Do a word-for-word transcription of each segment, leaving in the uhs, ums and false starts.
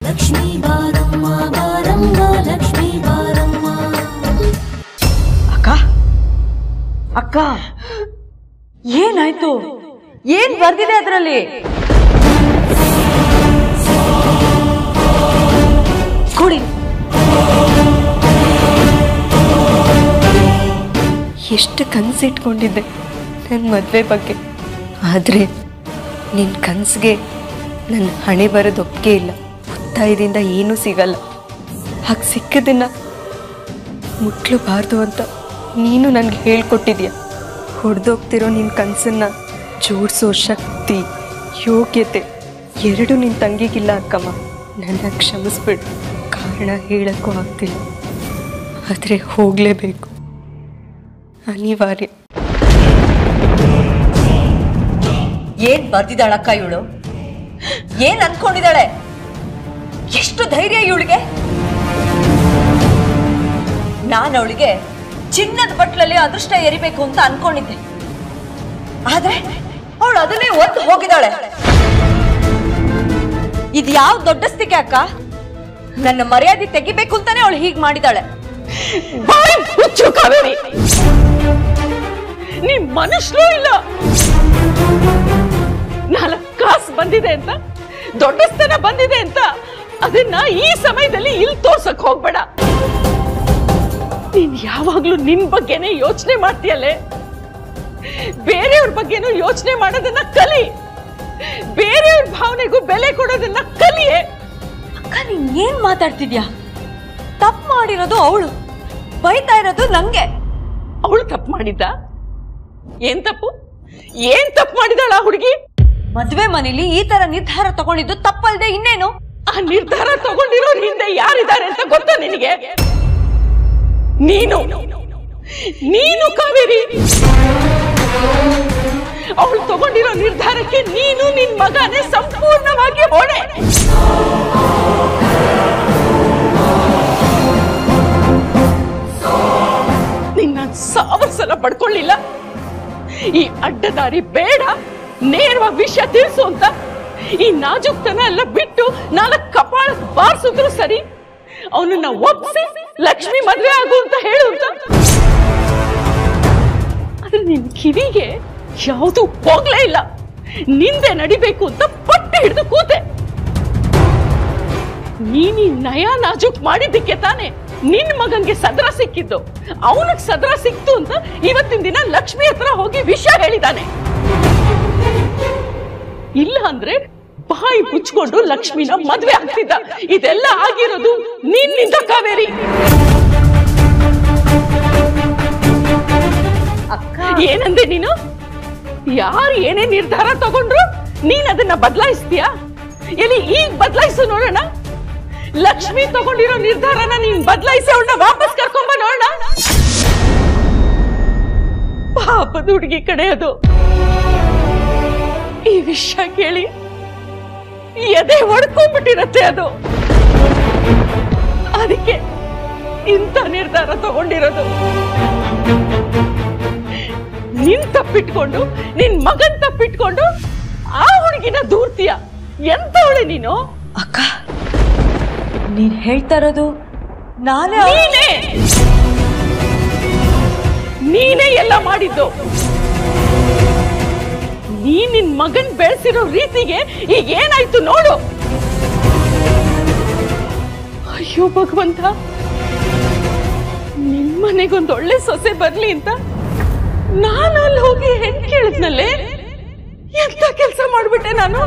ಲಕ್ಷ್ಮೀ ಬಾರಮ್ಮ ಬಾರಮ್ಮ ಲಕ್ಷ್ಮೀ ಬಾರಮ್ಮ. ಅಕ್ಕ ಅಕ್ಕ ಏನಾಯ್ತು? ಏನ್ ಬರ್ದಿದೆ ಅದರಲ್ಲಿ? ಕೊಡಿ. ಎಷ್ಟು ಕನಸಿಟ್ಕೊಂಡಿದ್ದೆ ನನ್ನ ಮದುವೆ ಬಗ್ಗೆ, ಆದರೆ ನಿನ್ನ ಕನಸಿಗೆ ನನ್ನ ಹಣೆ ಬರೋದು ಒಪ್ಪಿಗೆ ಇಲ್ಲ. ಒತ್ತಾಯದಿಂದ ಏನೂ ಸಿಗಲ್ಲ. ಹಾಗೆ ಸಿಕ್ಕದನ್ನು ಮುಟ್ಲಬಾರ್ದು ಅಂತ ನೀನು ನನಗೆ ಹೇಳ್ಕೊಟ್ಟಿದ್ಯಾ. ಹೊಡೆದೋಗ್ತಿರೋ ನಿನ್ನ ಕನಸನ್ನು ಜೋಡಿಸೋ ಶಕ್ತಿ, ಯೋಗ್ಯತೆ ಎರಡೂ ನಿನ್ನ ತಂಗಿಗಿಲ್ಲ ಅಕ್ಕಮ್ಮ. ನನ್ನ ಕ್ಷಮಿಸ್ಬಿಡು. ಕಾರಣ ಹೇಳೋಕ್ಕೂ ಆಗ್ತಿಲ್ಲ, ಆದರೆ ಹೋಗಲೇಬೇಕು, ಅನಿವಾರ್ಯ. ಏನ್ ಬರ್ದಿದ್ದಾಳಕ್ಕ ಇವಳು? ಏನ್ ಅನ್ಕೊಂಡಿದ್ದಾಳೆ? ಎಷ್ಟು ಧೈರ್ಯ ಇವಳಿಗೆ? ನಾನು ಅವಳಿಗೆ ಚಿನ್ನದ ಬಟ್ಲಲ್ಲಿ ಅದೃಷ್ಟ ಎರಿಬೇಕು ಅಂತ ಅನ್ಕೊಂಡಿದ್ದೆ, ಆದ್ರೆ ಅವಳು ಅದನ್ನೇ ಒತ್ತು ಹೋಗಿದ್ದಾಳೆ. ಇದು ಯಾವ ದೊಡ್ಡಸ್ತಿಕೆ ಅಕ್ಕ? ನನ್ನ ಮರ್ಯಾದೆ ತೆಗಿಬೇಕು ಅಂತಾನೆ ಅವಳು ಹೀಗ್ ಮಾಡಿದಾಳೆ. ನೀ ಮನುಷ್ಯರು ಇಲ್ಲ. ನಾಲ್ಕು ಕಾಸು ಬಂದಿದೆ ಅಂತ, ದೊಡ್ಡಸ್ತನ ಬಂದಿದೆ ಅಂತ ಅದನ್ನ ಈ ಸಮಯದಲ್ಲಿ ಇಲ್ಲಿ ತೋರ್ಸಕ್ ಹೋಗ್ಬೇಡ. ನೀನ್ ಯಾವಾಗ್ಲೂ ನಿನ್ ಬಗ್ಗೆನೇ ಯೋಚನೆ ಮಾಡ್ತೀಯಲ್ಲೇ. ಬೇರೆಯವ್ರ ಬಗ್ಗೆನೂ ಯೋಚನೆ ಮಾಡೋದನ್ನ ಕಲಿ. ಬೇರೆಯವ್ರ ಭಾವನೆಗೂ ಬೆಲೆ ಕೊಡೋದನ್ನ ಕಲಿಯೇ. ಅಕ್ಕ ನೀನ್ ಏನ್ ಮಾತಾಡ್ತಿದ್ಯಾ? ತಪ್ಪು ಮಾಡಿರೋದು ಅವಳು, ಬೈತಾ ಇರೋದು ನಂಗೆ. ಅವಳು ತಪ್ಪು ಮಾಡಿದ್ದ? ಏನ್ ತಪ್ಪು? ಏನ್ ತಪ್ಪು ಮಾಡಿದಾಳ ಹುಡುಗಿ? ಮದ್ವೆ ಮನೇಲಿ ಈ ತರ ನಿರ್ಧಾರ ತಗೊಂಡಿದ್ದು ತಪ್ಪಲ್ದೆ ಇನ್ನೇನು? ಆ ನಿರ್ಧಾರ ತಗೊಂಡಿರೋ ಹಿಂದೆ ಯಾರಿದ್ದಾರೆ ಅಂತ ಗೊತ್ತಾ ನಿನಗೆ? ನೀನು ನೀನು ಕಾವೇರಿ. ಅವಳು ತಗೊಂಡಿರೋ ನಿರ್ಧಾರಕ್ಕೆ ನೀನು ನಿನ್ ಮಗನೇ ಸಂಪೂರ್ಣವಾಗಿ ಹೊಣೆ. ನಿನ್ನ ಸಾವಿರ ಸಲ ಪಡ್ಕೊಳ್ಳಿಲ್ಲ. ಈ ಅಡ್ಡದಾರಿ ಬೇಡ, ನೇರವಾಗಿ ವಿಷಯ ತಿಳಿಸು ಅಂತ ಈ ನಾಜುಕ್ತನ ಎಲ್ಲ ಬಿಟ್ಟು ನಾಲ್ಕು ಕಪಾಳ ಬಾರಿಸಿದ್ರು ಸರಿ. ಅವನನ್ನ ಒಪ್ಪಿಸಿ ಲಕ್ಷ್ಮಿ ಮದ್ವೆ ಆಗು ಅಂತ ಹೇಳು ಅಂತ. ಆದ್ರೆ ನಿನ್ ಕಿವಿಗೆ ಯಾವುದು ಹೋಗ್ಲೇ ಇಲ್ಲ. ನಿಂದೆ ನಡಿಬೇಕು ಅಂತ ಪಟ್ಟು ಹಿಡಿದು ಕೂತೆ. ನೀನಿ ನಯ ನಾಜುಕ್ ಮಾಡಿದ್ದಕ್ಕೆ ತಾನೆ ನಿನ್ ಮಗನ್ಗೆ ಸದ್ರ ಸಿಕ್ಕಿದ್ದು. ಅವನಿಗೆ ಸದ್ರ ಸಿಕ್ತು ಅಂತ ಇವತ್ತಿನ ದಿನ ಲಕ್ಷ್ಮಿ ಹತ್ರ ಹೋಗಿ ವಿಷಯ ಹೇಳಿದಾನೆ. ಇಲ್ಲ ಅಂದ್ರೆ ಬಾಯಿ ಮುಚ್ಕೊಂಡು ಲಕ್ಷ್ಮಿನ ಮದ್ವೆ ಆಗ್ತಿದ್ದ. ಇದೆಲ್ಲ ಆಗಿರೋದು ನಿನ್ನಿಂದ ಕಾವೇರಿ. ಅಕ್ಕ ಏನಂದೆ ನೀನು? ಯಾರು ಏನೇ ನಿರ್ಧಾರ ತಗೊಂಡ್ರು ನೀನ್ ಅದನ್ನ ಬದಲಾಯಿಸ್ತೀಯಾ? ಎಲ್ಲಿ ಈಗ ಬದಲಾಯಿಸು ನೋಡೋಣ. ಲಕ್ಷ್ಮಿ ತಗೊಂಡಿರೋ ನಿರ್ಧಾರನ ನೀನ್ ಬದಲಾಯಿಸಿ ಅವಳನ್ನ ವಾಪಸ್ ಕರ್ಕೊಂಬ ನೋಡೋಣ. ಪಾಪದ ಹುಡುಗಿ ಕಡೆ ಅದು. ಈ ವಿಷಯ ಕೇಳಿ ಎದೆ ಹೊಡ್ಕೊಂಡ್ಬಿಟ್ಟಿರತ್ತೆ ಅದು. ಅದಕ್ಕೆ ಇಂಥ ನಿರ್ಧಾರ ತಗೊಂಡಿರೋದು. ನಿನ್ ತಪ್ಪಿಟ್ಕೊಂಡು ನಿನ್ ಮಗನ್ ತಪ್ಪಿಟ್ಕೊಂಡು ಆ ಹುಡುಗಿನ ದೂರ್ತೀಯ. ಎಂತವಳೆ ನೀನು? ಅಕ್ಕ ನೀನ್ ಹೇಳ್ತಾ ಇರೋದು ನಾನೇ ನೀನೇ ನೀನೇ ಎಲ್ಲ ಮಾಡಿದ್ದು. ನೀ ನಿನ್ ಮಗನ್ ಬೆಳೆಸಿರೋ ರೀತಿಗೆ ಈಗ ಏನಾಯ್ತು ನೋಡು. ಅಯ್ಯೋ ಭಗವಂತ, ನಿನ್ ಮನೆಗೊಂದು ಒಳ್ಳೆ ಸೊಸೆ ಬರ್ಲಿ ಅಂತ ನಾನು ಅಲ್ಲಿ ಹೋಗಿ ಹೆಣ್ ಕೇಳಿದ್ನಲ್ಲೇ. ಎಂತ ಕೆಲಸ ಮಾಡ್ಬಿಟ್ಟೆ ನಾನು.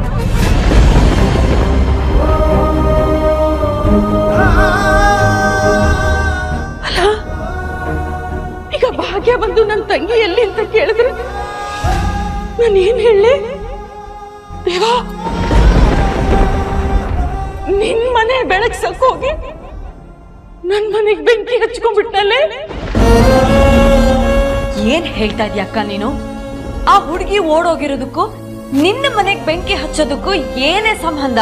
ಅಲ್ಲ ಈಗ ಭಾಗ್ಯ ಬಂದು ನನ್ನ ತಂಗಿ ಎಲ್ಲಿ ಅಂತ ಕೇಳಿದ್ರೆ ನಾನೇನ್ ಹೇಳಿ? ದೇವಾ, ನಿನ್ ಮನೆ ಬೆಳಗ್ಸಕ್ ಹೋಗಿ ನನ್ ಮನೆಗ್ ಬೆಂಕಿ ಹಚ್ಕೊಂಡ್ಬಿಟ್ನಲ್ಲೇ. ಏನ್ ಹೇಳ್ತಾ ಇದ್ಯಾ ಅಕ್ಕ ನೀನು? ಆ ಹುಡುಗಿ ಓಡೋಗಿರೋದಕ್ಕೂ ನಿನ್ನ ಮನೆಗ್ ಬೆಂಕಿ ಹಚ್ಚೋದಕ್ಕೂ ಏನೇ ಸಂಬಂಧ?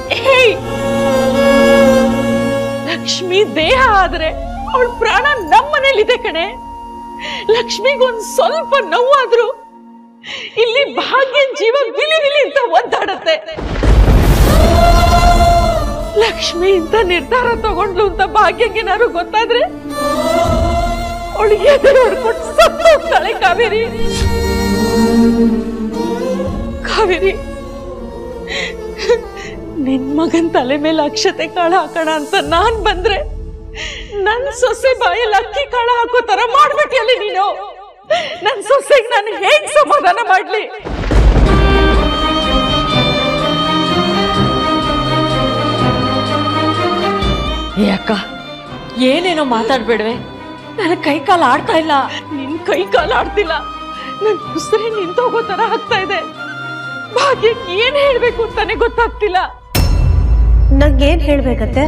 ಲಕ್ಷ್ಮಿ ದೇಹ ಆದ್ರೆ ಅವಳ ಪ್ರಾಣ ನಮ್ಮನೇಲಿದೆ ಕಣೆ. ಲಕ್ಷ್ಮಿಗೊಂದ್ ಸ್ವಲ್ಪ ನೋವಾದ್ರು ಇಲ್ಲಿ ಭಾಗ್ಯನ್ ಜೀವ ವಿಲಿ ವಿಲಿ ಅಂತ ಒದ್ದಾಡತ್ತೆ. ಲಕ್ಷ್ಮಿ ಇಂತ ನಿರ್ಧಾರ ತಗೊಂಡ್ಲು ಅಂತ ಭಾಗ್ಯಕ್ಕೇನಾದ್ರು ಗೊತ್ತಾದ್ರೆ ಅವಳಿಗೆ ಎದುರು ಹೊಡ್ಕೊಂಡು ಸತ್ತು ಹೋಗ್ತಾಳೆ ಕಾವೇರಿ. ಕಾವೇರಿ, ನಿನ್ ಮಗನ್ ತಲೆ ಮೇಲೆ ಅಕ್ಷತೆ ಕಾಳು ಹಾಕೋಣ ಅಂತ ನಾನ್ ಬಂದ್ರೆ ನನ್ ಸೊಸೆ ಬಾಯಲ್ಲಿ ಅಕ್ಕಿ ಕಾಳು ಹಾಕೋ ತರ ಮಾಡ್ಬಿಟ್ಟಿಯಲ್ಲಿ ನೀನು. ನನ್ ಸೊಸೆಗೆ ನಾನು ಹೇಗ್ ಸಮಾಧಾನ ಮಾಡ್ಲಿ? ಅಕ್ಕ, ಏನೇನೋ ಮಾತಾಡ್ಬೇಡ್ವೆ, ನನ್ನ ಕೈ ಕಾಲು ಆಡ್ತಾ ಇಲ್ಲ. ನಿನ್ ಕೈ ಕಾಲು ಆಡ್ತಿಲ್ಲ, ನನ್ ಉಸಿರೇ ನಿಂತೋಗೋ ತರ ಆಗ್ತಾ ಇದೆ. ಭಾಗ್ಯಕ್ಕೆ ಏನ್ ಹೇಳ್ಬೇಕು ಅಂತಾನೆ ಗೊತ್ತಾಗ್ತಿಲ್ಲ. ನಂಗೇನ್ ಹೇಳ್ಬೇಕತ್ತೆ?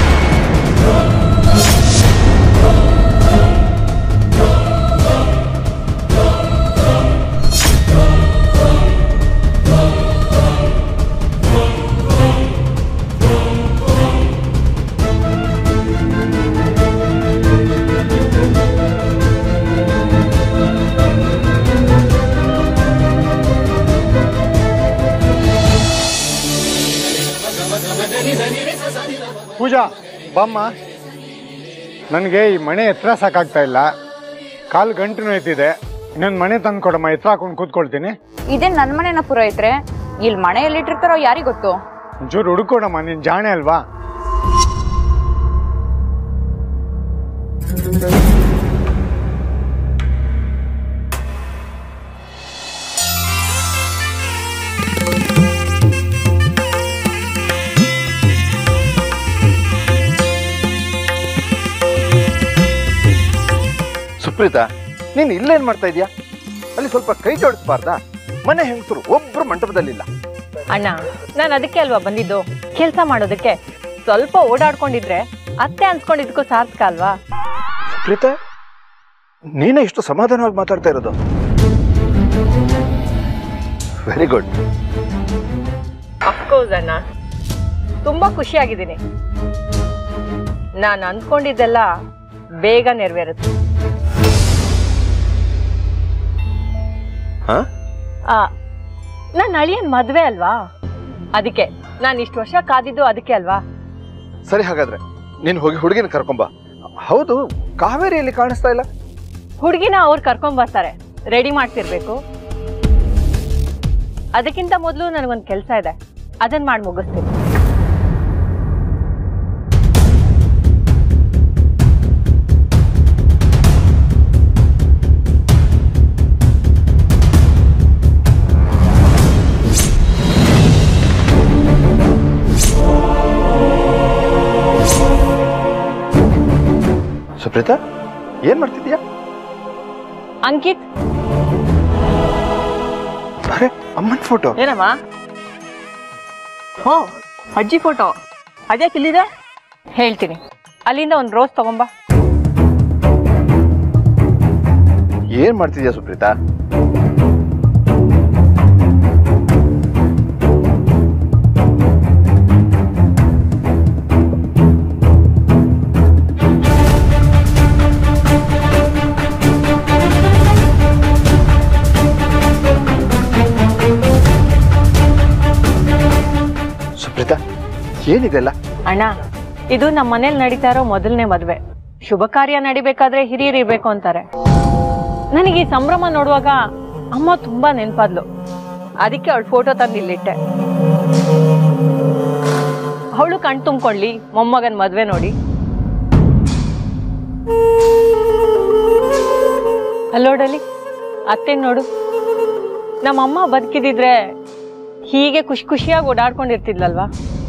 ಪೂಜಾ ಬಾಮ್ಮ, ನನಗೆ ಈ ಮನೆ ಎತ್ತರ ಸಾಕಾಗ್ತಾ ಇಲ್ಲ. ಕಾಲು ಗಂಟು ನೋಯ್ತಿದೆ. ಇನ್ನೊಂದು ಮನೆ ತಂದು ಕೊಡಮ್ಮ, ಎತ್ತರ ಹಾಕೊಂಡು ಕೂತ್ಕೊಳ್ತೀನಿ. ಇದೇ ನನ್ನ ಮನೆನ ಪುರೋಹಿತ್ರೆ, ಇಲ್ಲಿ ಮನೆಯಲ್ಲಿ ಇಟ್ಟಿರ್ತಾರೋ ಯಾರಿಗ್ ಗೊತ್ತು? ಒಂಚೂರು ಹುಡುಕೊಡಮ್ಮ, ನೀನ್ ಜಾಣೆ ಅಲ್ವಾ? ಸುಪ್ರೀತಾ, ನೀನು ಇಲ್ಲೇನ್ ಮಾಡ್ತಾ ಇದೀಯಾ? ಅಲ್ಲಿ ಸ್ವಲ್ಪ ಕೈ ಜೋಡಿಸ್ಬಾರ್ದಾ? ಮನೆ ಹೆಂಗಸರು ಒಬ್ರು ಮಂಟಪದಲ್ಲಿಲ್ಲ. ಅಣ್ಣ, ನಾನು ಅದಕ್ಕೆ ಅಲ್ವಾ ಬಂದಿದ್ದು, ಕೆಲಸ ಮಾಡೋದಕ್ಕೆ. ಸ್ವಲ್ಪ ಓಡಾಡ್ಕೊಂಡಿದ್ರೆ ಅತ್ತೆ ಅನ್ಸ್ಕೊಂಡಿದ್ದಕ್ಕೂ ಸಾರ್ಥಕ ಅಲ್ವಾ? ಸುಪ್ರೀತಾ, ನೀನೇ ಇಷ್ಟು ಸಮಾಧಾನವಾಗಿ ಮಾತಾಡ್ತಾ ಇರೋದು. Very good. ಅಫ್ಕೋರ್ಸ್ ಅಣ್ಣ, ತುಂಬಾ ಖುಷಿಯಾಗಿದ್ದೀನಿ. ನಾನು ಅಂದ್ಕೊಂಡಿದ್ದೆಲ್ಲ ಬೇಗ ನೆರವೇರುತ್ತೆ. ನನ್ನ ಅಳಿಯನ್ ಮದ್ವೆ ಅಲ್ವಾ, ಅದಕ್ಕೆ ನಾನು ಇಷ್ಟು ವರ್ಷ ಕಾದಿದ್ದು ಅದಕ್ಕೆ ಅಲ್ವಾ. ಸರಿ, ಹಾಗಾದ್ರೆ ನೀನು ಹೋಗಿ ಹುಡುಗಿನ ಕರ್ಕೊಂಬ. ಹೌದು, ಕಾವೇರಿಯಲ್ಲಿ ಕಾಣಿಸ್ತಾ ಇಲ್ಲ. ಹುಡುಗಿನ ಅವ್ರು ಕರ್ಕೊಂಡ್ ಬರ್ತಾರೆ, ರೆಡಿ ಮಾಡ್ತಿರ್ಬೇಕು. ಅದಕ್ಕಿಂತ ಮೊದಲು ನನಗೊಂದು ಕೆಲಸ ಇದೆ, ಅದನ್ನ ಮಾಡಿ ಮುಗಿಸ್ತೀನಿ. ಸುಪ್ರೀತಾ, ಏನ್ ಮಾಡ್ತಿದ್ಯಾ? ಅಂಕಿತ್, ಅರೆ ಅಮ್ಮನ್ ಫೋಟೋ. ಏನಮ್ಮ? ಹೋ, ಅಜ್ಜಿ ಫೋಟೋ ಅದ್ಯಾಕೆ ಇಲ್ಲಿದೆ? ಹೇಳ್ತೀನಿ, ಅಲ್ಲಿಂದ ಒಂದು ರೋಸ್ ತಗೊಂಬ. ಏನ್ ಮಾಡ್ತಿದ್ಯಾ ಸುಪ್ರೀತಾ? ಏನಿದೆಲ್ಲ? ಅಣ್ಣ, ಇದು ನಮ್ಮ ಮನೇಲಿ ನಡೀತಾ ಇರೋ ಮೊದಲನೇ ಮದ್ವೆ. ಶುಭ ಕಾರ್ಯ ನಡಿಬೇಕಾದ್ರೆ ಹಿರಿಯರು ಇರ್ಬೇಕು ಅಂತಾರೆ. ನನಗೆ ಈ ಸಂಭ್ರಮ ನೋಡುವಾಗ ಅಮ್ಮ ತುಂಬಾ ನೆನ್ಪಾದ್ಲು. ಅದಕ್ಕೆ ಅವಳು ಫೋಟೋ ತಂದು ಇಲ್ಲಿಟ್ಟೆ. ಅವಳು ಕಣ್ ತುಂಬ್ಕೊಳ್ಳಿ ಮೊಮ್ಮಗನ್ ಮದ್ವೆ ನೋಡಿ. ಅಲ್ಲೋಡಲಿ ಅತ್ತೆ ನೋಡು, ನಮ್ಮಮ್ಮ ಬದುಕಿದಿದ್ರೆ ಹೀಗೆ ಖುಷಿ ಖುಷಿಯಾಗಿ ಓಡಾಡ್ಕೊಂಡಿರ್ತಿದ್ಲಲ್ವಾ.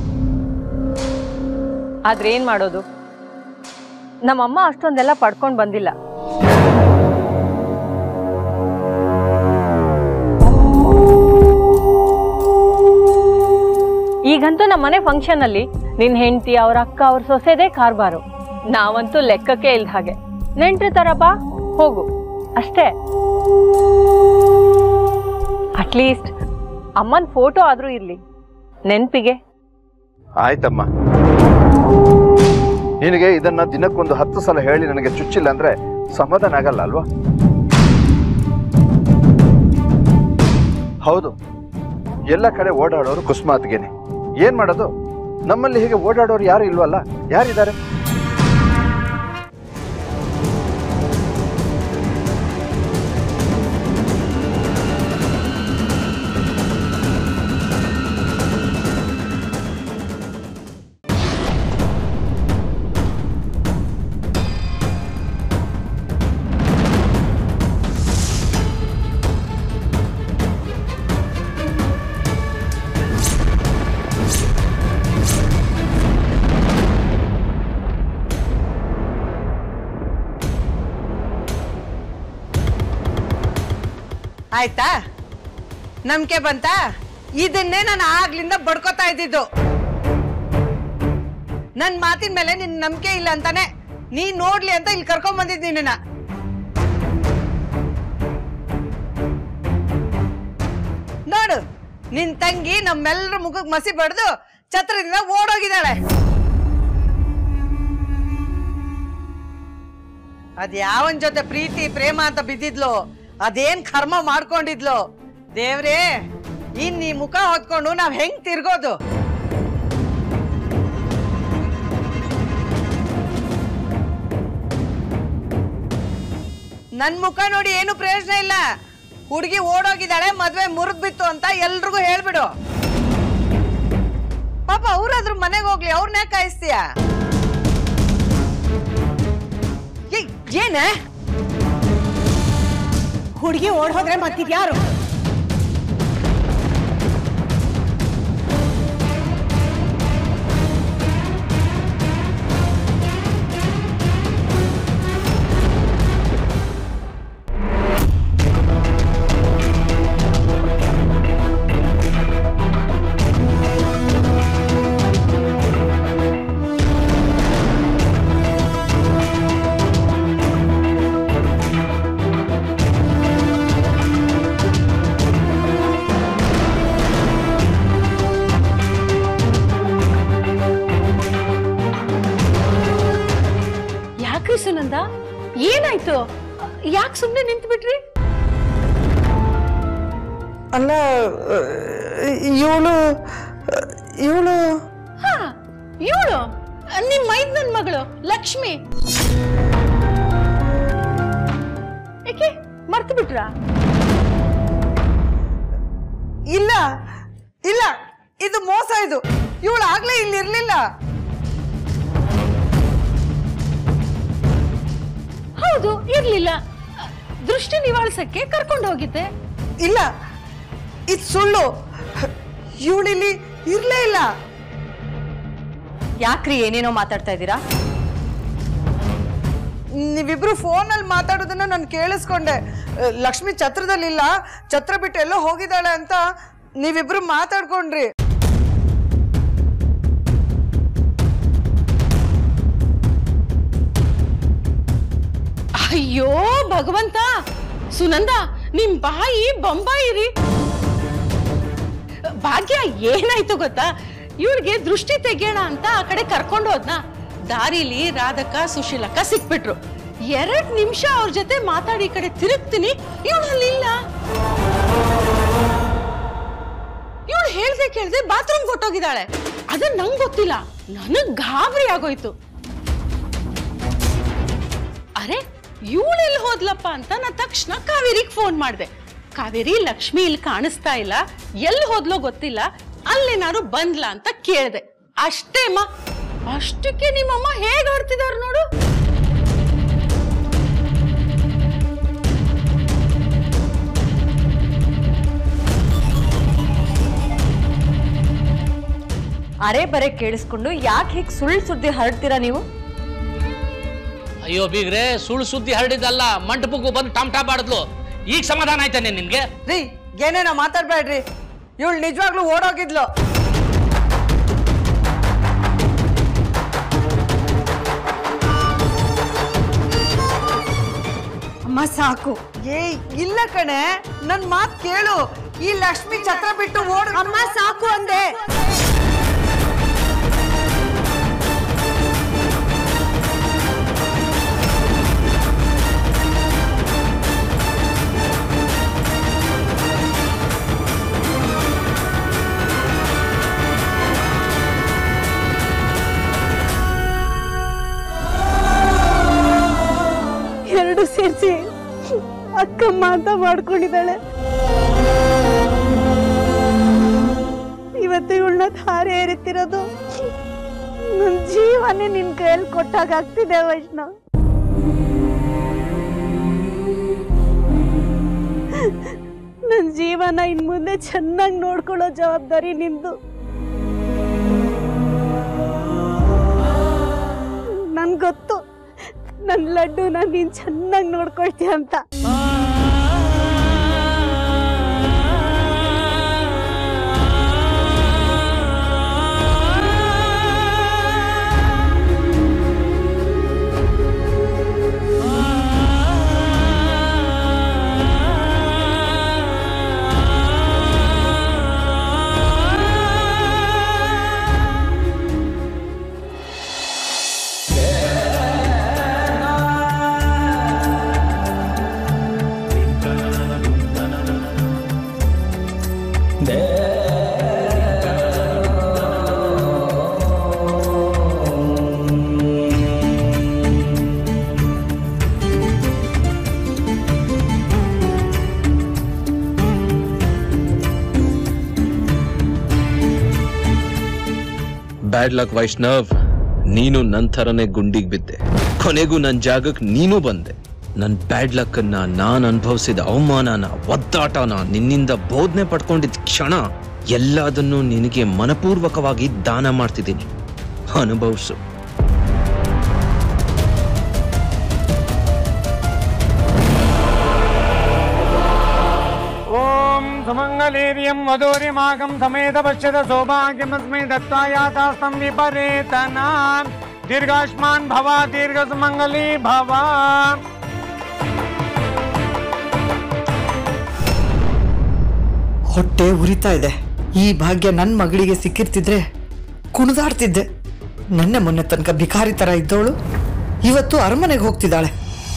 ಆದ್ರೆ ಏನ್ ಮಾಡೋದು, ನಮ್ಮಮ್ಮ ಅಷ್ಟೊಂದೆಲ್ಲ ಪಡ್ಕೊಂಡ್ ಬಂದಿಲ್ಲ. ಈಗಂತೂ ನಮ್ಮ ಮನೆ ಫಂಕ್ಷನ್ ಅಲ್ಲಿ ನಿನ್ ಹೆಂಡತಿ, ಅವ್ರ ಅಕ್ಕ, ಅವ್ರ ಸೊಸೆದೇ ಕಾರ್ಬಾರು. ನಾವಂತೂ ಲೆಕ್ಕಕ್ಕೆ ಇಲ್ದ ಹಾಗೆ. ನೆಂಟ್ರ ತರ ಬಾ ಹೋಗು ಅಷ್ಟೇ. ಅಟ್ಲೀಸ್ಟ್ ಅಮ್ಮನ್ ಫೋಟೋ ಆದ್ರೂ ಇರ್ಲಿ ನೆನ್ಪಿಗೆ. ಆಯ್ತಮ್ಮ, ನಿನಗೆ ಇದನ್ನ ದಿನಕ್ಕೊಂದು ಹತ್ತು ಸಲ ಹೇಳಿ ನನಗೆ ಚುಚ್ಚಿಲ್ಲ ಅಂದ್ರೆ ಸಮಾಧಾನ ಆಗಲ್ಲ ಅಲ್ವಾ? ಹೌದು, ಎಲ್ಲ ಕಡೆ ಓಡಾಡೋರು ಕುಸ್ಮಾತ್ಗೆನೆ. ಏನ್ ಮಾಡೋದು, ನಮ್ಮಲ್ಲಿ ಹೀಗೆ ಓಡಾಡೋರು ಯಾರು ಇಲ್ವಲ್ಲ? ಯಾರಿದ್ದಾರೆ? ಆಯ್ತಾ? ನಂಬಿಕೆ ಬಂತ? ಇದನ್ನೇ ನಾನು ಆಗ್ಲಿಂದ ಬಡ್ಕೋತಾ ಇದ್ದಿದ್ದು. ನನ್ ಮಾತಿನ ಮೇಲೆ ನಿನ್ ನಂಬಿಕೆ ಇಲ್ಲ ಅಂತಾನೆ ನೀ ನೋಡ್ಲಿ ಅಂತ ಇಲ್ಲಿ ಕರ್ಕೊಂಡ್ ಬಂದಿದ್ ನಿನ್ನ. ನೋಡು, ನಿನ್ ತಂಗಿ ನಮ್ಮೆಲ್ಲರ ಮುಖಕ್ಕೆ ಮಸಿ ಬಡ್ದು ಛತ್ರದಿಂದ ಓಡೋಗಿದ್ದಾಳೆ. ಅದ್ ಯಾವನ್ ಜೊತೆ ಪ್ರೀತಿ ಪ್ರೇಮ ಅಂತ ಬಿದ್ದಿದ್ಲು, ಅದೇನ್ ಕರ್ಮ ಮಾಡ್ಕೊಂಡಿದ್ಲು ದೇವ್ರೇ. ಇನ್ ಈ ಮುಖ ಹೊತ್ಕೊಂಡು ನಾವ್ ಹೆಂಗ್ ತಿರ್ಗೋದು? ನನ್ ಮುಖ ನೋಡಿ ಏನು ಪ್ರಯೋಜನ ಇಲ್ಲ. ಹುಡುಗಿ ಓಡೋಗಿದ್ದಾಳೆ, ಮದ್ವೆ ಮುರಿದ್ ಬಿತ್ತು ಅಂತ ಎಲ್ರಿಗೂ ಹೇಳ್ಬಿಡು. ಪಾಪ ಅವ್ರಾದ್ರೂ ಮನೆಗೆ ಹೋಗ್ಲಿ, ಅವ್ರನ್ನೇ ಕಾಯಿಸ್ತೀಯ? ಏನ ಹುಡುಗಿ ಓಡ್ ಹೋದ್ರೆ ಮತ್ತಿದ್ಯಾರು? ಸುನಂದ, ಏನಾಯ್ತು? ಯಾಕೆ ಸುಮ್ಮನೆ ನಿಂತು ಬಿಟ್ರಿ? ಅಲ್ಲ, ಇವಳು ಇವಳು ಹಾ ಇವಳು ನಿಮ್ಮ ಮೈದ್ನನ್ ಮಗಳು ಲಕ್ಷ್ಮಿ. ಏಕೆ ಮರ್ತು ಬಿಟ್ರಾ? ಇಲ್ಲ ಇಲ್ಲ, ಇದು ಮೋಸ. ಇದು ಇವಳು ಆಗ್ಲೇ ಇಲ್ಲಿ ಇರ್ಲಿಲ್ಲ. ಹೌದು, ಇರ್ಲಿಲ್ಲ. ದೃಷ್ಟಿ ನಿವಾರಿಸಕ್ಕೆ ಕರ್ಕೊಂಡು ಹೋಗಿದ್ದೆ. ಇಲ್ಲ, ಇದು ಸುಳ್ಳು. ಇವಳಿಲ್ಲಿ ಇರ್ಲೇ ಇಲ್ಲ. ಯಾಕ್ರಿ ಏನೇನೋ ಮಾತಾಡ್ತಾ ಇದ್ದೀರಾ? ನೀವಿಬ್ರು ಫೋನಲ್ಲಿ ಮಾತಾಡೋದನ್ನ ನಾನು ಕೇಳಿಸ್ಕೊಂಡೆ. ಲಕ್ಷ್ಮಿ ಛತ್ರದಲ್ಲಿಲ್ಲ, ಛತ್ರ ಬಿಟ್ಟು ಎಲ್ಲೋ ಹೋಗಿದ್ದಾಳೆ ಅಂತ ನೀವಿಬ್ರು ಮಾತಾಡ್ಕೊಂಡ್ರಿ. ಅಯ್ಯೋ ಭಗವಂತ, ಸುನಂದ ನಿಮ್ ಬಾಯಿ ಬೊಂಬಾಯಿರಿ. ಭಾಗ್ಯ ಏನಾಯ್ತು ಗೊತ್ತಾ? ಇವ್ರಿಗೆ ದೃಷ್ಟಿ ತೆಗೆಯೋಣ ಅಂತ ಆ ಕಡೆ ಕರ್ಕೊಂಡು ಹೋದ್ನ. ದಾರಿಲಿ ರಾಧಕ ಸುಶೀಲಕ್ಕ ಸಿಕ್ಬಿಟ್ರು. ಎರಡ್ ನಿಮಿಷ ಅವ್ರ ಜೊತೆ ಮಾತಾಡಿ ಈ ಕಡೆ ತಿರುಗ್ತೀನಿ, ಇವಳು ಅಲ್ಲಿಲ್ಲ. ಇವಳು ಹೇಳ್ದೆ ಕೇಳ್ದೆ ಬಾತ್ರೂಮ್ ಕೊಟ್ಟೋಗಿದ್ದಾಳೆ. ಅದನ್ನ ನಂಗೆ ಗೊತ್ತಿಲ್ಲ, ನನಗ್ ಗಾಬರಿ ಆಗೋಯ್ತು. ಅರೆ ಇವಳೆಲ್ಲಿ ಹೋದ್ಲಪ್ಪ ಅಂತ ನಾ ತಕ್ಷಣ ಕಾವೇರಿಗೆ ಫೋನ್ ಮಾಡಿದೆ. ಕಾವೇರಿ, ಲಕ್ಷ್ಮಿ ಇಲ್ಲಿ ಕಾಣಿಸ್ತಾ ಇಲ್ಲ, ಎಲ್ಲಿ ಹೋದ್ಲೋ ಗೊತ್ತಿಲ್ಲ, ಅಲ್ಲೇನಾದ್ರು ಬಂದ್ಲಾ ಅಂತ ಕೇಳಿದೆ. ಅಷ್ಟೇ ಅಮ್ಮ. ಅಷ್ಟಕ್ಕೆ ನಿಮ್ಮಮ್ಮ ಹೇಗ್ ಆಡ್ತಿದಾರ ನೋಡು. ಅರೆ ಬರೆ ಕೇಳಿಸ್ಕೊಂಡು ಯಾಕೆ ಹೀಗೆ ಸುಳ್ಳು ಸುದ್ದಿ ಹರಡ್ತೀರಾ ನೀವು? ಅಯ್ಯೋ ಬೀಗ್ರೆ, ಸುಳ್ಳು ಸುದ್ದಿ ಹರಡಿದಲ್ಲ, ಮಂಟಪಕ್ಕೂ ಬಂದು ಟಮ್ ಟಾಪ್ ಆಡಿದ್ಲು. ಈಗ ಸಮಾಧಾನ ಆಯ್ತಾನೆ ನಿನ್ಗೆ? ರೀ, ಏನೇನೋ ಮಾತಾಡ್ಬೇಡ್ರಿ. ಇವಳು ನಿಜವಾಗ್ಲೂ ಓಡೋಗಿದ್ಲು. ಅಮ್ಮ ಸಾಕು. ಏ ಇಲ್ಲ ಕಣೆ, ನನ್ ಮಾತ್ ಕೇಳು. ಈ ಲಕ್ಷ್ಮಿ ಛತ್ರ ಬಿಟ್ಟು ಓಡ. ಅಮ್ಮ ಸಾಕು ಅಂದೆ. ಪ್ರೀತಿಸಿ ಅಕ್ಕಮ್ಮ ಅಂತ ಮಾಡ್ಕೊಂಡಿದ್ದಾಳೆ. ಇವತ್ತು ಇವಳನ್ನ ಧಾರೆ ಏರಿತಿರೋದು ನನ್ನ ಜೀವನೇ ನಿನ್ ಕೈಯಲ್ಲಿ ಕೊಟ್ಟಾಗ ಆಗ್ತಿದೆ ವೈಷ್ಣವ್. ನನ್ನ ಜೀವನ ಇನ್ ಮುಂದೆ ಚೆನ್ನಾಗಿ ನೋಡ್ಕೊಳ್ಳೋ ಜವಾಬ್ದಾರಿ ನಿಂದು. ನನ್ ಗೊತ್ತು ನನ್ ಲಡ್ಡುನ ನೀನ್ ಚೆನ್ನಾಗಿ ನೋಡ್ಕೊಳ್ತೀಯ ಅಂತ. ಬ್ಯಾಡ್ ಲಕ್ ವೈಷ್ಣವ್, ನೀನು ನನ್ ಥರನೇ ಗುಂಡಿಗೆ ಬಿದ್ದೆ. ಕೊನೆಗೂ ನನ್ ಜಾಗಕ್ಕೆ ನೀನು ಬಂದೆ. ನನ್ ಬ್ಯಾಡ್ ಲಕ್ ಅನ್ನ ನಾನ್ ಅನುಭವಿಸಿದ ಅವಮಾನನ, ಒದ್ದಾಟನ, ನಿನ್ನಿಂದ ಬೋಧನೆ ಪಡ್ಕೊಂಡಿದ್ದ ಕ್ಷಣ ಎಲ್ಲದನ್ನು ನಿನಗೆ ಮನಪೂರ್ವಕವಾಗಿ ದಾನ ಮಾಡ್ತಿದ್ದೀನಿ. ಅನುಭವಿಸು. ಸುಮಂಗಲೇರಿಯಂ ವಧೂರಿಮಾಗಂ ಸಮೇತ ಪಶ್ಯದ ಸೌಭಾಗ್ಯಮಸ್ಮೈ ದತ್ತಾಯಾತಾಸ್ತಂ ವಿಪರೇತನ ದೀರ್ಘಾಷ್ಮಾನ್ ಭವ ದೀರ್ಘ ಸುಮಂಗಲಿ ಭವ. ಹೊಟ್ಟೆ ಉರಿತಾ ಇದೆ. ಈ ಭಾಗ್ಯ ನನ್ನ ಮಗಳಿಗೆ ಸಿಕ್ಕಿರ್ತಿದ್ರೆ ಕುಣಿದಾಡ್ತಿದ್ದೆ. ನೆನ್ನೆ ಮೊನ್ನೆ ತನಕ ಭಿಕಾರಿ ತರ ಇದ್ದವಳು ಇವತ್ತು ಅರಮನೆಗೆ ಹೋಗ್ತಿದ್ದಾಳೆ.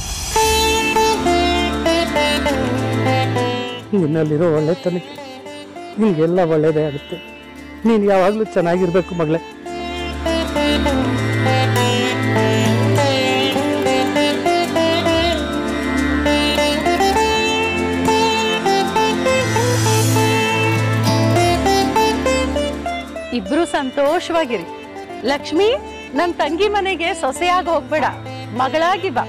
ನಿನ್ನಲ್ಲಿರೋ ಒಳ್ಳೆತನಕ್ಕೆ ನಿಮಗೆಲ್ಲ ಒಳ್ಳೇದೇ ಆಗುತ್ತೆ. ನೀನು ಯಾವಾಗಲೂ ಚೆನ್ನಾಗಿರ್ಬೇಕು ಮಗಳೇ. ಇಬ್ರು ಸಂತೋಷವಾಗಿರಿ. ಲಕ್ಷ್ಮಿ, ನನ್ನ ತಂಗಿ ಮನೆಗೆ ಸೊಸೆಯಾಗಿ ಹೋಗ್ಬೇಡ, ಮಗಳಾಗಿ ಬಾ.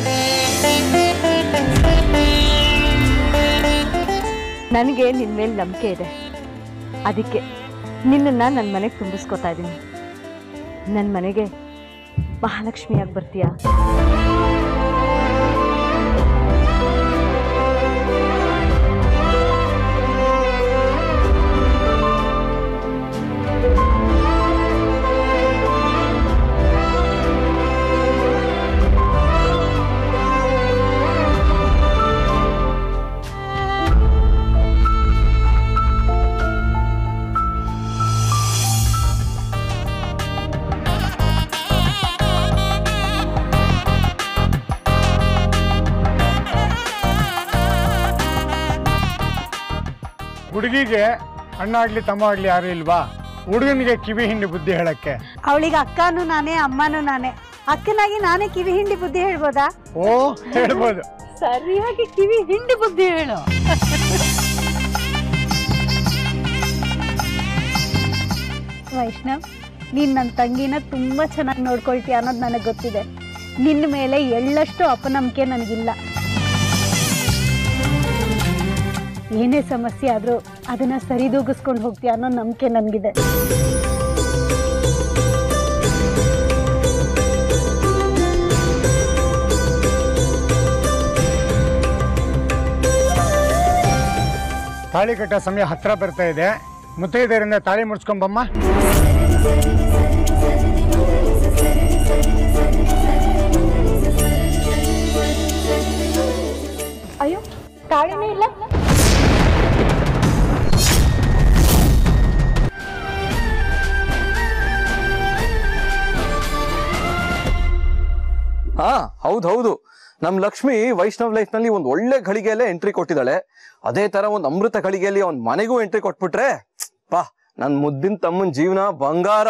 ನನಗೆ ನಿನ್ನ ಮೇಲೆ ನಂಬಿಕೆ ಇದೆ. ಅದಕ್ಕೆ ನಿನ್ನನ್ನು ನನ್ನ ಮನೆಗೆ ತುಂಬಿಸ್ಕೊತಾ ಇದ್ದೀನಿ. ನನ್ನ ಮನೆಗೆ ಮಹಾಲಕ್ಷ್ಮಿಯಾಗಿ ಬರ್ತೀಯಾ? ಹುಡುಗಿಗೆ ಅಣ್ಣ ಆಗ್ಲಿ ತಮ್ಮ ಆಗ್ಲಿ ಯಾರು ಇಲ್ವಾ? ಹುಡುಗನಿಗೆ ಕಿವಿ ಹಿಂಡಿ ಬುದ್ಧಿ ಹೇಳಕ್ಕೆ. ಅವಳಿಗೆ ಅಕ್ಕನೂ ನಾನೇ, ಅಮ್ಮನೂ ನಾನೇ. ಅಕ್ಕನಾಗಿ ನಾನೇ ಕಿವಿ ಹಿಂಡಿ ಬುದ್ಧಿ ಹೇಳ್ಬೋದಾ? ಓ, ಹೇಳ್ಬೋದು. ಸರಿಯಾಗಿ ಕಿವಿ ಹಿಂಡಿ ಬುದ್ಧಿ ಹೇಳು. ವೈಷ್ಣವ್, ನೀನ್ ನನ್ನ ತಂಗಿನ ತುಂಬಾ ಚೆನ್ನಾಗಿ ನೋಡ್ಕೊಳ್ತೀಯ ಅನ್ನೋದು ನನಗೆ ಗೊತ್ತಿದೆ. ನಿನ್ನ ಮೇಲೆ ಎಳ್ಳಷ್ಟು ಅಪನಂಬಿಕೆ ನನಗಿಲ್ಲ. ಏನೇ ಸಮಸ್ಯೆ ಆದ್ರೂ ಅದನ್ನ ಸರಿದೂಗಿಸ್ಕೊಂಡು ಹೋಗ್ತೀಯ ಅನ್ನೋ ನಂಬಿಕೆ ನನಗಿದೆ. ತಾಳಿ ಕಟ್ಟೋ ಸಮಯ ಹತ್ರ ಬರ್ತಾ ಇದೆ. ಮುತ್ತೈದೆಯರಿಂದ ತಾಳಿ ಮುಡ್ಸ್ಕೊಂಬಮ್ಮ. ಅಯ್ಯೋ, ತಾಳಿನೇ ಇಲ್ಲ. ಹಾ, ಹೌದು ಹೌದು. ನಮ್ ಲಕ್ಷ್ಮಿ ವೈಷ್ಣವ್ ಲೈಫ್ ನಲ್ಲಿ ಒಂದ್ ಒಳ್ಳೆ ಘಳಿಗೆಯಲ್ಲೇ ಎಂಟ್ರಿ ಕೊಟ್ಟಿದ್ದಾಳೆ. ಅದೇ ತರ ಒಂದ್ ಅಮೃತ ಘಳಿಗೆಯಲ್ಲಿ ಅವ್ನ್ ಮನೆಗೂ ಎಂಟ್ರಿ ಕೊಟ್ಬಿಟ್ರೆ ಪಾ, ನನ್ ಮುದ್ದಿನ ತಮ್ಮನ್ ಜೀವನ ಬಂಗಾರ.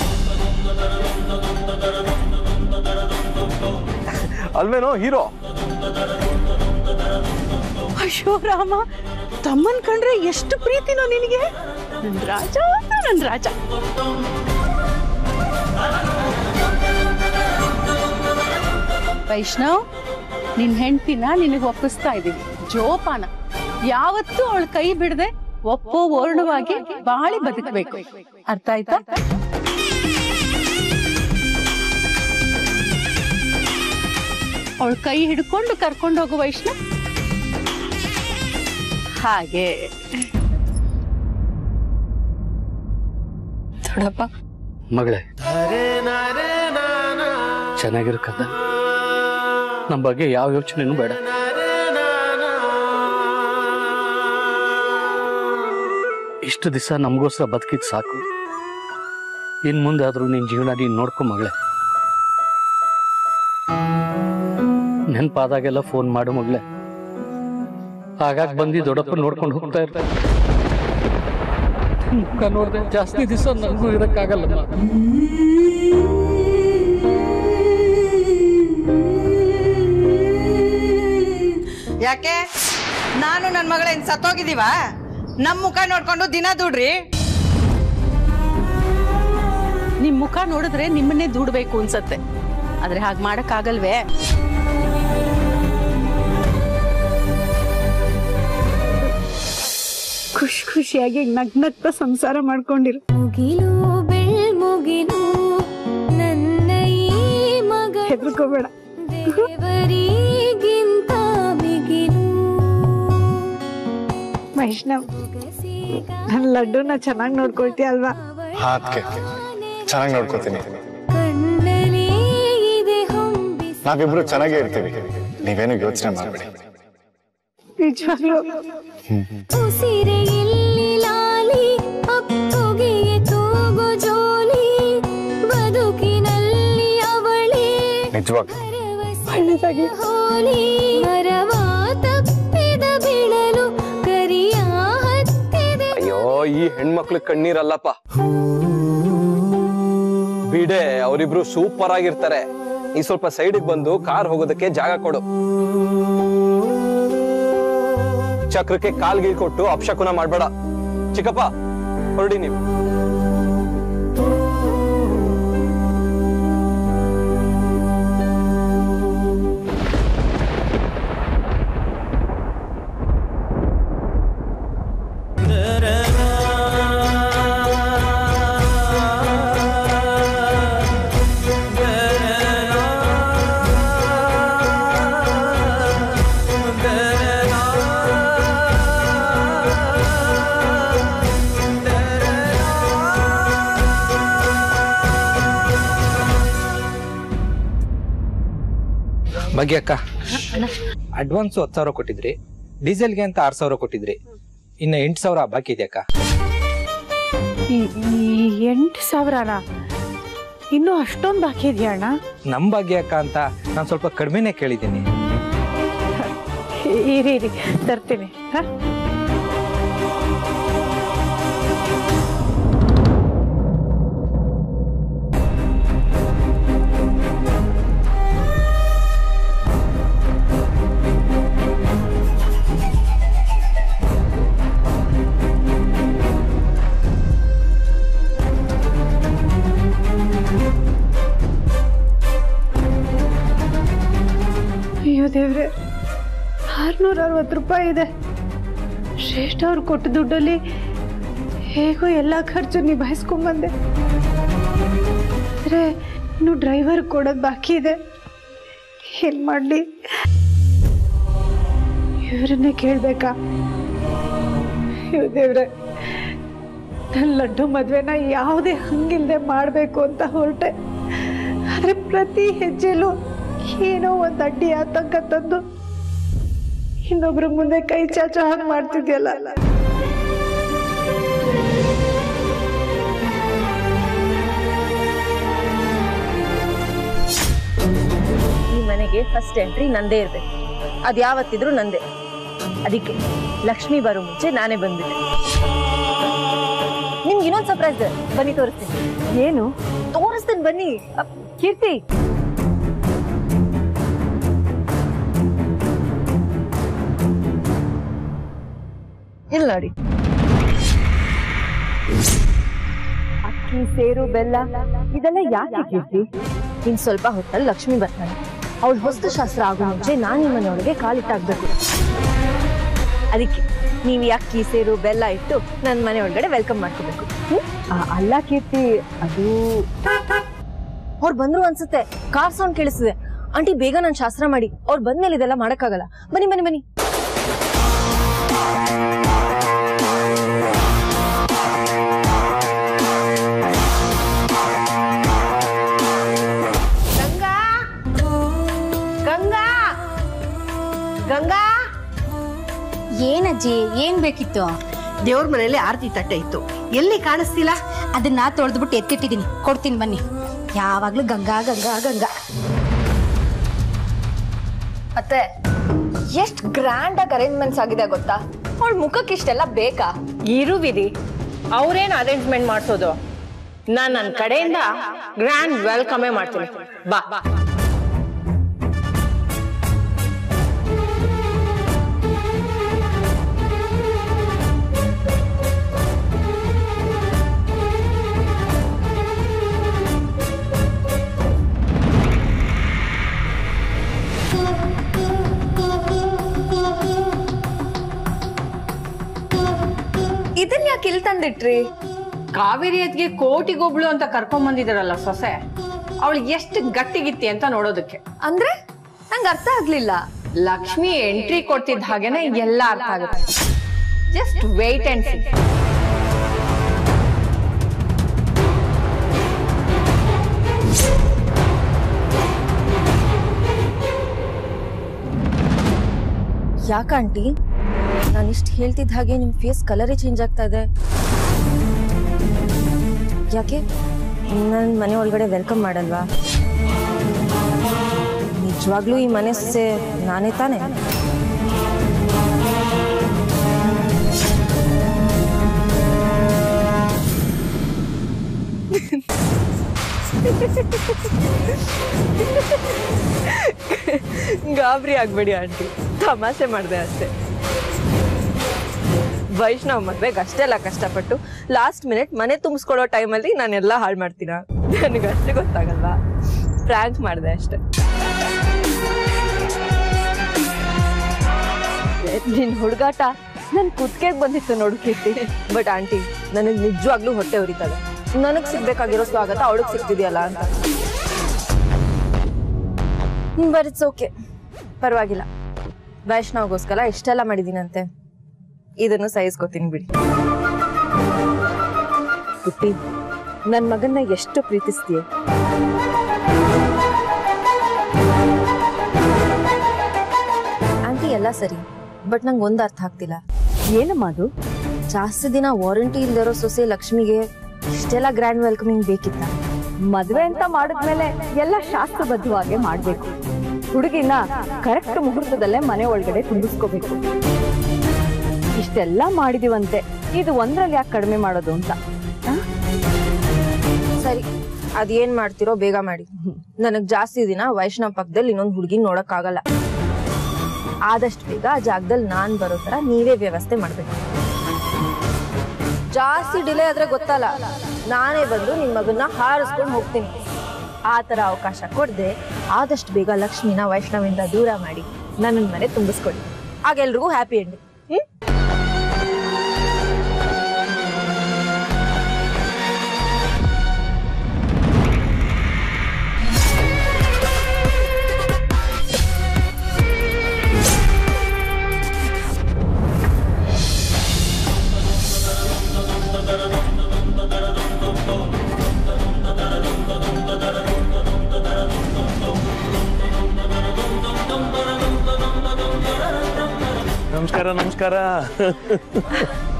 ಅಲ್ವೇನೋ ಹೀರೋ? ಅಯ್ಯೋ ರಾಮ, ತಮ್ಮನ್ ಕಂಡ್ರೆ ಎಷ್ಟು ಪ್ರೀತಿನೋ ನಿನಗೆ. ನನ್ ರಾಜ, ನನ್ ರಾಜ. ವೈಷ್ಣವ್, ನಿನ್ ಹೆಂಡತಿನ ನಿನಗೆ ಒಪ್ಪಿಸ್ತಾ ಇದೀವಿ ಜೋಪಾನ. ಯಾವತ್ತೂ ಅವಳ ಕೈ ಬಿಡದೆ ಒಪ್ಪೋ ಓರ್ಣವಾಗಿ ಬಾಳಿ ಬದುಕಬೇಕು. ಅರ್ಥ ಆಯ್ತಾ? ಅವಳ ಕೈ ಹಿಡ್ಕೊಂಡು ಕರ್ಕೊಂಡು ಹೋಗು ವೈಷ್ಣವ್. ಹಾಗೆ ದೊಡ್ಡಪ್ಪ ಮಗಳೇ, ಚೆನ್ನಾಗಿರ್ಕದ. ನಮ್ಮ ಬಗ್ಗೆ ಯಾವ ಯೋಚನೆನೂ ಬೇಡ. ಇಷ್ಟು ದಿವಸ ನಮಗೋಸ್ಕರ ಬದುಕಿದ್ ಸಾಕು. ಇನ್ ಮುಂದೆ ಆದ್ರೂ ನಿನ್ ಜೀವನ ನೀನ್ ನೋಡ್ಕೊ ಮಗಳೇ. ನೆನ್ಪಾದಾಗೆಲ್ಲ ಫೋನ್ ಮಾಡು ಮಗಳೇ. ಆಗಾಗ ಬಂದು ದೊಡ್ಡಪ್ಪ ನೋಡ್ಕೊಂಡು ಹೋಗ್ತಾ ಇರ್ತಾರೆ. ಮುಖ ನೋಡ್ದೆ ಜಾಸ್ತಿ ದಿವಸ ನನಗೂ ಇರಕ್ಕಾಗಲ್ಲಮ್ಮ. ಯಾಕೆ ನಾನು ನನ್ನ ಮಗಳ ಏನ್ ಸತ್ತೋಗಿದೀವ? ನಮ್ ಮುಖ ನೋಡ್ಕೊಂಡು ದಿನ ದುಡ್ರಿ. ನಿಮ್ ಮುಖ ನೋಡಿದ್ರೆ ನಿಮ್ಮನ್ನೇ ದುಡ್ಬೇಕು ಅನ್ಸತ್ತೆ. ಆದ್ರೆ ಹಾಗೆ ಮಾಡಕ್ ಆಗಲ್ವೇ? ಖುಷಿ ಖುಷಿಯಾಗಿ ನಗ್ನಗ್ತ ಸಂಸಾರ ಮಾಡ್ಕೊಂಡಿರು. ಮುಗಿಲು ಬೆಳ್ ಮುಗಿಲು ನನ್ನ ಈ ಮಗ, ಹೆದರ್ಕೋಬೇಡ. ದೇವರಿಗಿಂತ ಮಿಗಿಲು. ವೈಷ್ಣವ್, ನನ್ ಲಡ್ಡುನ ಚೆನ್ನಾಗಿ ನೋಡ್ಕೊಳ್ತೀಯ ಅಲ್ವಾ? ಹಾ ಅದಕ್ಕೆ ಚೆನ್ನಾಗಿ ನೋಡ್ಕೋತೀನಿ. ಕಣ್ಣಲ್ಲಿ ಇದೆ ಹೊಂಬಿಸಿ. ನಾವಿಬ್ರು ಚೆನ್ನಾಗೇ ಇರ್ತೀವಿ, ನೀವೇನು ಯೋಚನೆ ಮಾಡಬೇಡಿ. ನಿಜವಾಗ್ಲೂ ಉಸಿರೆ ಇಲ್ಲಿ ಲಾಲಿ, ಅಪ್ಪುಗೆಯೇ ತೂಗು ಜೋಲಿ, ಬದುಕಿನಲ್ಲಿ ಅವಳೇ ನಿಜವಾಗ್ಲೂ ಒಳ್ಳೆದಾಗಿ ಹೋಲಿ. ಮರವ ತಪ್ಪಿದ ಬೀಳಲು ಕರಿಯ ಹತ್ತಿದೆ. ಅಯ್ಯೋ, ಈ ಹೆಣ್ಮಕ್ಳು ಕಣ್ಣೀರಲ್ಲಪ್ಪ ಬಿಡೆ. ಅವರಿಬ್ರು ಸೂಪರ್ ಆಗಿರ್ತಾರೆ. ಈ ಸ್ವಲ್ಪ ಸೈಡ್ಗೆ ಬಂದು ಕಾರ್ ಹೋಗೋದಕ್ಕೆ ಜಾಗ ಕೊಡು. ಚಕ್ರಕ್ಕೆ ಕಾಲ್ಗೀಳ್ ಕೊಟ್ಟು ಅಪಶಕುನ ಮಾಡ್ಬೇಡ. ಚಿಕ್ಕಪ್ಪ ಹೊರಡಿ ನೀವು. ಭಾಗ್ಯ ಅಕ್ಕ, ಅಡ್ವಾನ್ಸ್ ಹತ್ತು ಸಾವಿರ ಕೊಟ್ಟಿದ್ರಿ, ಡೀಸೆಲ್ಗೆ ಅಂತ ಆರ್ ಸಾವಿರ ಕೊಟ್ಟಿದ್ರಿ, ಇನ್ನು ಎಂಟು ಸಾವಿರ ಬಾಕಿ ಇದೆ ಅಕ್ಕ. ಎಂಟು ಸಾವಿರನಾ? ಇನ್ನು ಅಷ್ಟೊಂದು ಬಾಕಿ ಇದೆಯಾ ಅಣ್ಣ? ನಮ್ ಭಾಗ್ಯ ಅಕ್ಕ ಅಂತ ನಾನು ಸ್ವಲ್ಪ ಕಡಿಮೆನೆ ಕೇಳಿದ್ದೀನಿ. ಇರಿ ಇರಿ ತರ್ತೀನಿ. ಹ ಅಯ್ಯೋ ದೇವ್ರೆ, ಆರ್ನೂರ ಅರವತ್ತು ರೂಪಾಯಿ ಇದೆ. ಶ್ರೇಷ್ಠ ಅವ್ರು ಕೊಟ್ಟ ದುಡ್ಡಲ್ಲಿ ಹೇಗೋ ಎಲ್ಲ ಖರ್ಚು ನಿಭಾಯಿಸ್ಕೊಂಡ್ಬಂದೆ. ಆದರೆ ಇನ್ನು ಡ್ರೈವರ್ ಕೊಡೋದು ಬಾಕಿ ಇದೆ. ಏನ್ ಮಾಡಲಿ? ಇವ್ರನ್ನೇ ಕೇಳ್ಬೇಕಾ? ಅಯ್ಯೋ ದೇವ್ರೆ, ನನ್ನ ಲಡ್ಡು ಮದ್ವೆನ ಯಾವುದೇ ಹಂಗಿಲ್ದೆ ಮಾಡಬೇಕು ಅಂತ ಹೊರಟೆ. ಆದರೆ ಪ್ರತಿ ಹೆಜ್ಜೆಲೂ ಏನೋ ಒಂದು ಅಡ್ಡಿ ಆತಂಕ ತಂದು ಇನ್ನೊಬ್ರ ಮುಂದೆ ಕೈ ಚಾಚೋ ಹಾಗೆ ಮಾಡ್ತಿದ್ಯಲ್ಲ. ಈ ಮನೆಗೆ ಫಸ್ಟ್ ಎಂಟ್ರಿ ನಂದೇ ಇರ್ಬೇಕು. ಅದ್ ಯಾವತ್ತಿದ್ರು ನಂದೇ. ಅದಕ್ಕೆ ಲಕ್ಷ್ಮಿ ಬರೋ ಮುಂಚೆ ನಾನೇ ಬಂದ್ಬಿಟ್ಟೆ. ನಿಮ್ಗೆ ಇನ್ನೊಂದು ಸರ್ಪ್ರೈಸ್ ಬನ್ನಿ, ತೋರಿಸ್ತೀನಿ. ಏನು? ತೋರಿಸ್ತೀನಿ ಬನ್ನಿ. ಕೀರ್ತಿ, ಇಲ್ಲಿ ನೋಡಿ. ಅಕ್ಕಿ ಸೇರು ಬೆಲ್ಲ ಇದೆಲ್ಲ ಯಾಕೆ ಕೀರ್ತಿ? ಇನ್ ಸ್ವಲ್ಪ ಹೊತ್ತಲ್ಲಿ ಲಕ್ಷ್ಮಿ ಬರ್ತಾಳೆ. ಅವಳ ಹೊಸ್ತು ಶಾಸ್ತ್ರ ಆಗೋ ಮುಂಚೆ ನಾನು ಈ ಮನೆಯೊಳಗೆ ಕಾಲಿಟ್ಟಾಗ್ಬೇಕು. ಅದಕ್ಕೆ ನೀವು ಈ ಅಕ್ಕಿ ಸೇರು ಬೆಲ್ಲ ಇಟ್ಟು ನನ್ನ ಮನೆ ಒಳಗಡೆ ವೆಲ್ಕಮ್ ಮಾಡ್ಕೋಬೇಕು. ಅಲ್ಲ ಕೀರ್ತಿ, ಅದು ಅವ್ರು ಬಂದ್ರು ಅನ್ಸುತ್ತೆ. Car sound ಕೇಳಿಸಿದೆ. ಆಂಟಿ ಬೇಗ ನಾನು ಶಾಸ್ತ್ರ ಮಾಡಿ. ಅವ್ರು ಬಂದ್ಮೇಲೆ ಇದೆಲ್ಲ ಮಾಡಕ್ಕಾಗಲ್ಲ. ಬನ್ನಿ ಬನ್ನಿ ಬನ್ನಿ. ಗಂಗಾ ಗಂಗಾ ಗಂಗಾ ಏನಜ್ಜಿ, ಏನ್ ಬೇಕಿತ್ತು? ದೇವ್ರ ಮನೆಯಲ್ಲಿ ಆರತಿ ತಟ್ಟೆ ಇತ್ತು, ಎಲ್ಲಿ ಕಾಣಿಸ್ತಿಲ್ಲ? ಅದನ್ನ ತೊಳೆದ್ಬಿಟ್ಟು ಎತ್ತಿಟ್ಟಿದೀನಿ, ಕೊಡ್ತೀನಿ ಬನ್ನಿ. ಯಾವಾಗ್ಲೂ ಗಂಗಾ ಗಂಗಾ ಗಂಗಾ. ಮತ್ತೆ ಎಷ್ಟ್ ಗ್ರ್ಯಾಂಡ್ ಆಗಿ ಅರೇಂಜ್ಮೆಂಟ್ಸ್ ಆಗಿದೆ ಗೊತ್ತಾ? ಅವಳ ಮುಖಕ್ಕೆ ಇಷ್ಟೆಲ್ಲ ಬೇಕಾ? ಇರು ವಿಧಿ, ಅವ್ರೇನ್ ಅರೇಂಜ್ಮೆಂಟ್ ಮಾಡ್ಸೋದು? ನಾನ್ ನನ್ನ ಕಡೆಯಿಂದ ಗ್ರ್ಯಾಂಡ್ ವೆಲ್ಕಮೇ ಮಾಡ್ತೀನಿ. ಬಾ ಬಾ. ಇದನ್ ಯಾಕೆ ಇಲ್ಲಿ ತಂದಿಟ್ರಿ? ಕಾವೇರಿ ಅದ್ಗೆ ಕೋಟಿಗೊಬ್ಳು ಅಂತ ಕರ್ಕೊಂಡ್ ಬಂದಿದಾರಲ್ಲ ಸೊಸೆ, ಅವಳಿಗೆ ಎಷ್ಟು ಗಟ್ಟಿಗಿತ್ತಿ ಅಂತ ನೋಡೋದಕ್ಕೆ. ಅಂದ್ರೆ ನಂಗೆ ಅರ್ಥ ಆಗ್ಲಿಲ್ಲ. ಲಕ್ಷ್ಮಿ ಎಂಟ್ರಿ ಕೊಡ್ತಿದ್ದ ಹಾಗೇನೆ ಎಲ್ಲ ಅರ್ಥ ಆಗುತ್ತೆ. Just wait and see. ಯಾಕಂಟಿ ನಾನು ಇಷ್ಟು ಹೇಳ್ತಿದ್ದ ಹಾಗೆ ನಿಮ್ ಫೇಸ್ ಕಲರೇ ಚೇಂಜ್ ಆಗ್ತಾ ಇದೆ? ಯಾಕೆ ನನ್ನ ಮನೆ ಒಳಗಡೆ ವೆಲ್ಕಮ್ ಮಾಡಲ್ವಾ? ನಿಜವಾಗ್ಲೂ ಈ ಮನೆ ಸೊಸೆ ನಾನೇ ತಾನೆ? ಗಾಬರಿ ಆಗ್ಬೇಡಿ ಆಂಟಿ, ತಮಾಷೆ ಮಾಡಿದೆ ಅಷ್ಟೇ. ವೈಷ್ಣವ್ ಮದ್ವೆಗೆ ಅಷ್ಟೆಲ್ಲ ಕಷ್ಟಪಟ್ಟು ಲಾಸ್ಟ್ ಮಿನಿಟ್ ಮನೆ ತುಂಬಿಸ್ಕೊಳ್ಳೋ ಟೈಮಲ್ಲಿ ನಾನೆಲ್ಲ ಹಾಳು ಮಾಡ್ತೀನ? ನನಗಷ್ಟು ಗೊತ್ತಾಗಲ್ವಾ? ಫ್ರ್ಯಾಂಕ್ ಮಾಡಿದೆ ಅಷ್ಟೆ. ನಿನ್ ಹುಡುಗಾಟ ನನ್ ಕುತ್ತಿಗೆಗೆ ಬಂದಿತ್ತು ನೋಡು ಕೀರ್ತಿ. ಬಟ್ ಆಂಟಿ, ನನಗೆ ನಿಜವಾಗ್ಲೂ ಹೊಟ್ಟೆ ಉರಿತದೆ. ನನಗ್ ಸಿಗ್ಬೇಕಾಗಿರೋ ಸ್ವಾಗತ ಅವಳಿಗೆ ಸಿಗ್ತಿದೆಯಲ್ಲ ಅಂತ. ಬಟ್ ಇಟ್ಸ್ ಓಕೆ, ಪರವಾಗಿಲ್ಲ. ವೈಷ್ಣವ್ಗೋಸ್ಕರ ಇಷ್ಟೆಲ್ಲ ಮಾಡಿದೀನಂತೆ, ಇದನ್ನು ಸಹಿಸ್ಕೋತೀನಿ ಬಿಡಿ. ಪುಟ್ಟಿ, ನನ್ ಮಗನ್ನ ಎಷ್ಟು ಪ್ರೀತಿಸ್ತೀಯ. ಆಂಟಿ ಎಲ್ಲ ಸರಿ, ಬಟ್ ನಂಗೆ ಒಂದು ಅರ್ಥ ಆಗ್ತಿಲ್ಲ. ಏನಮ್ಮ ಅದು? ಜಾಸ್ತಿ ದಿನ ವಾರಂಟಿ ಇಲ್ದಿರೋ ಸೊಸೆ ಲಕ್ಷ್ಮಿಗೆ ಇಷ್ಟೆಲ್ಲ ಗ್ರ್ಯಾಂಡ್ ವೆಲ್ಕಮಿಂಗ್ ಬೇಕಿತ್ತ? ಮದ್ವೆ ಅಂತ ಮಾಡಿದ್ಮೇಲೆ ಎಲ್ಲ ಶಾಸ್ತ್ರಬದ್ಧವಾಗಿ ಮಾಡ್ಬೇಕು. ಹುಡುಗಿನ ಕರೆಕ್ಟ್ ಮುಹೂರ್ತದಲ್ಲೇ ಮನೆ ಒಳಗಡೆ ತುಂಬಿಸ್ಕೋಬೇಕು. ಇಷ್ಟೆಲ್ಲ ಮಾಡಿದೀವಂತೆ, ಇದು ಒಂದ್ರಲ್ಲಿ ಯಾಕೆ ಕಡಿಮೆ ಮಾಡೋದು ಅಂತ. ಸರಿ, ಅದೇನ್ ಮಾಡ್ತಿರೋ ಬೇಗ ಮಾಡಿ. ನನಗ್ ಜಾಸ್ತಿ ದಿನ ವೈಷ್ಣವ್ ಪಕ್ಕದಲ್ಲಿ ಇನ್ನೊಂದು ಹುಡುಗಿ ನೋಡಕ್ ಆಗಲ್ಲ. ಆದಷ್ಟು ಬೇಗ ಆ ಜಾಗದಲ್ಲಿ ನಾನ್ ಬರೋ ತರ ನೀವೇ ವ್ಯವಸ್ಥೆ ಮಾಡ್ಬೇಕು. ಜಾಸ್ತಿ ಡಿಲೇ ಆದ್ರೆ ಗೊತ್ತಲ್ಲ, ನಾನೇ ಬಂದು ನಿಮ್ ಮಗನ್ನ ಹಾರಿಸ್ಕೊಂಡು ಹೋಗ್ತೀನಿ. ಆ ತರ ಅವಕಾಶ ಕೊಡದೆ ಆದಷ್ಟು ಬೇಗ ಲಕ್ಷ್ಮಿನ ವೈಷ್ಣವಿಂದ ದೂರ ಮಾಡಿ ನನ್ನ ಮನೆ ತುಂಬಿಸ್ಕೊಡಿ. ಆಗ ಎಲ್ರಿಗೂ ಹ್ಯಾಪಿ ಎಂಡ್. ಹ್ಮ್ ನಮಸ್ಕಾರ ನಮಸ್ಕಾರ